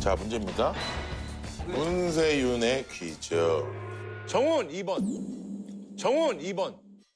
자, 문제입니다. 문세윤의 퀴즈. 정훈 2번. 정훈 2번.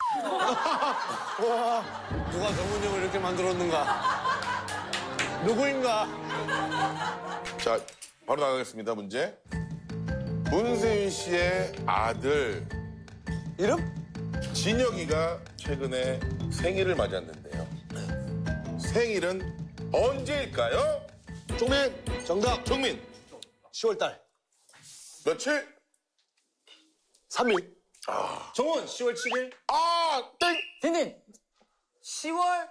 와, 누가 정훈 형을 이렇게 만들었는가? 누구인가? 자, 바로 나가겠습니다, 문제. 문세윤 씨의 아들 이름? 진혁이가 최근에 생일을 맞았는데요. 생일은 언제일까요? 종민, 정답. 종민. 10월달. 며칠? 3일. 정훈 10월 7일. 아, 땡! 딘딘 10월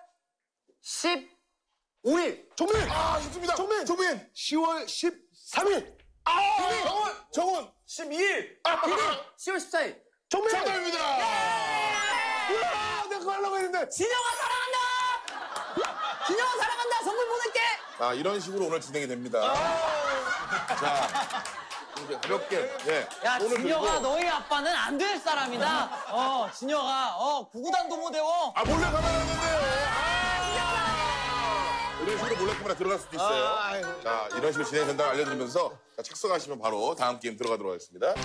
15일. 종민! 아, 좋습니다. 종민! 종민. 10월 13일. 정훈. 정훈. 12일. 딘딘 10월 14일. 종민! 정답입니다. 우와, 내가 그거 하려고 했는데. 진영아 사랑한다. 진영아 사랑한다. 선물 보낼게. 아, 이런 식으로 오늘 진행이 됩니다. 자, 이제 가볍게. 예. 야, 오늘 진영아, 그리고- 너희 아빠는 안 될 사람이다. 진영아, 구구단도 못 외워. 아, 몰래 카메라 했는데요. 이런 식으로 몰래 카메라 들어갈 수도 있어요. 자, 이런 식으로 진행된다고 알려드리면서 자, 착석하시면 바로 다음 게임 들어가도록 하겠습니다.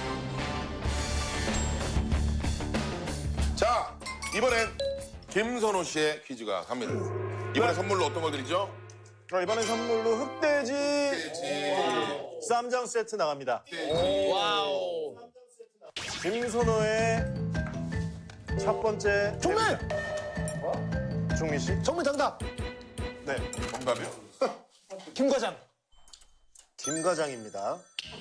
자, 이번엔 김선호 씨의 퀴즈가 갑니다. 이번에 선물로 어떤 걸 드리죠? 이번엔 선물로 흑돼지 쌈장 세트 나갑니다. 와우. 김선호의 첫 번째 종민! 종민 씨. 종민 정답. 네, 정답이요. 김 과장. 김 과장입니다.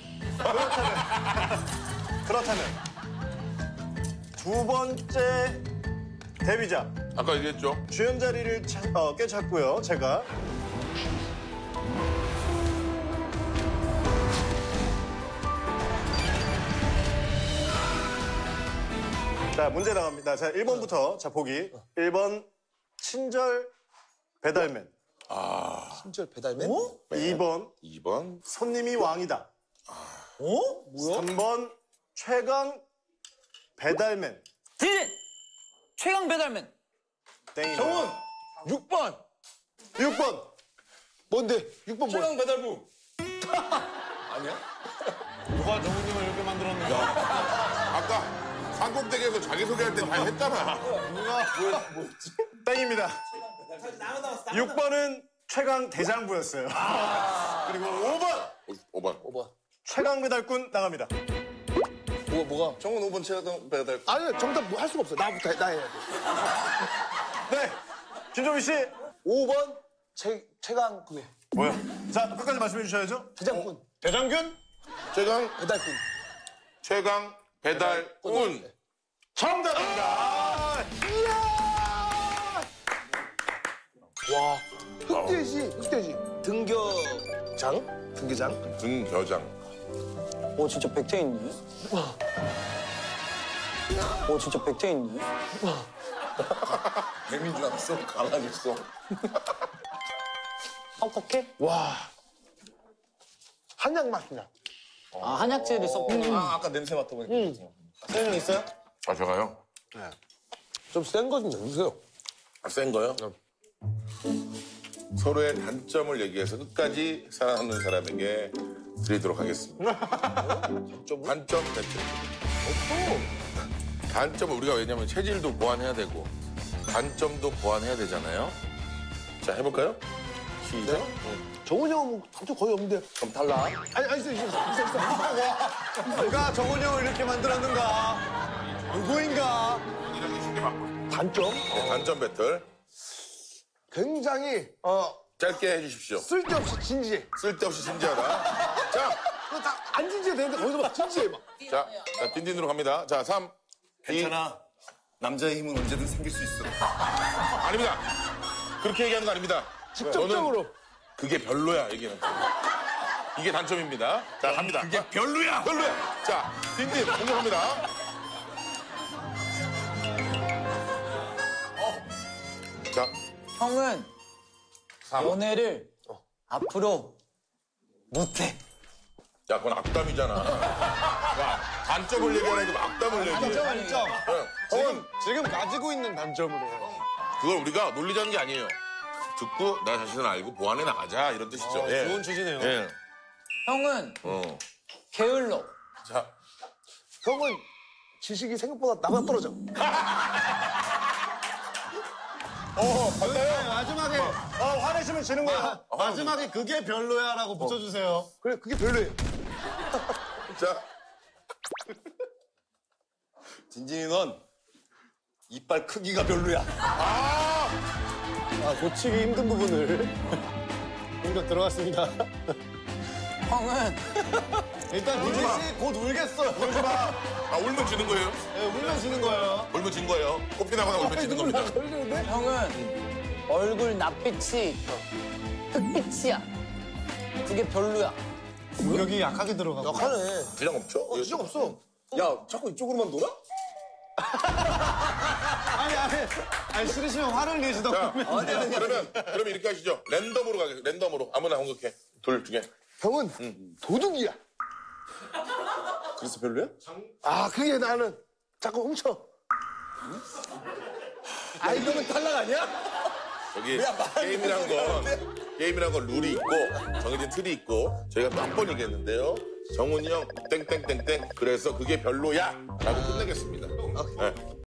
그렇다면 두 번째 데뷔작 아까 얘기했죠? 주연 자리를 꿰찼고요. 제가 자, 문제 나갑니다. 자, 1번부터 자, 보기. 1번 친절 배달맨. 친절 배달맨. 2번 2번. 손님이 왕이다. 뭐야? 3번 최강 배달맨. 딘딘 최강 배달맨. 땡입니다. 정훈 6번. 6번 뭔데? 6번 뭐? 최강 배달부. 아니야? 누가 정훈 형을 이렇게 만들었는가? 아까 산꼭대기에서 자기소개할 때 다 했잖아. 땡입니다. 6번은 최강 대장부였어요. 그리고 5번 5번. 최강 배달꾼 나갑니다. 뭐가? 정훈 5번 최강 배달부. 아니, 정답 뭐 할 수가 없어. 나부터 나 해야 돼. 네, 김종민 씨 5번 최강 그게. 뭐야? 자, 끝까지 말씀해 주셔야죠. 대장군. 대장균 최강 배달군. 최강 배달꾼. 정답입니다. 와, 흑돼지. 등교장? 등교장? 등겨장. 진짜 백태 있네. 진짜 백태 있네. 뱀인 줄 알았어. 가만히 있어. 퍽퍽해? 와. 한약 맛이야. 한약재를 썼구나. 아까 냄새 맡아보니까. 세윤 있어요? 아, 제가요? 좀 센 거 좀 내주세요. 아, 센 거요? 서로의 단점을 얘기해서 끝까지 살아남는 사람에게 드리도록 하겠습니다. 단점 배틀. 단점은 우리가 왜냐면 체질도 보완해야 되고 단점도 보완해야 되잖아요. 자, 해볼까요? 시작. 정훈이 형은 단점 거의 없는데. 그럼 달라. 아니, 있어. 누가 정훈 형을 이렇게 만들었는가? 누구인가? 단점? 네, 단점 배틀. 굉장히, 짧게 해주십시오. 쓸데없이 진지해. 쓸데없이 진지하다. 자, 그거 다 안 진지해 되는데 거기서 막 진지해, 막. 자, 딘딘으로 갑니다. 자, 3. 괜찮아. 남자의 힘은 언제든 생길 수 있어. 아닙니다. 그렇게 얘기하는 거 아닙니다. 직접적으로. 저는 그게 별로야, 얘기는. 이게 단점입니다. 자, 갑니다. 그게 별로야. 별로야. 자, 딘딘 공격합니다. 자, 형은 연애를 앞으로 못해. 야, 그건 악담이잖아. 야, 단점을 얘기하는 게 악담을 얘기해. 단점. 지금 가지고 있는 단점을 해요. 그걸 우리가 놀리자는 게 아니에요. 듣고 나 자신을 알고 보완해 나가자 이런 뜻이죠. 예. 좋은 취지네요. 예. 형은 게을러. 자, 형은 지식이 생각보다 나보다 떨어져. 네, 마지막에 화내시면 지는 거야. 마지막에 그게 별로야라고 붙여주세요. 그래, 그게 별로예요. 자, 진진이 넌 이빨 크기가 별로야. 고치기 힘든 부분을 공격 들어갔습니다. 형은 일단 진진 씨 곧 울겠어요. 울지 마. 아, 울면 지는 거예요? 네, 울면 지는 거예요. 울면 진 거예요. 코피 나거나 울면 지는 겁니다. 형은 얼굴 낯빛이 흑빛이야. 그게 별로야. 공격이 약하게 들어가고. 약하네. 지장 없죠? 지적 없어. 야, 자꾸 이쪽으로만 돌아? 아니, 싫으시면 화를 내시던 자, 그러면 이렇게 하시죠. 랜덤으로 가겠습니다. 랜덤으로. 아무나 공격해. 둘 중에. 형은 도둑이야. 그래서 별로야? 아, 그게 나는 자꾸 훔쳐. 아, 이거는 탈락 아니야? 여기 게임이란 건 룰이 있고 정해진 틀이 있고 저희가 또 한 번 얘기했는데요. 정훈이 형 땡땡땡땡 그래서 그게 별로야 라고 끝내겠습니다. 네.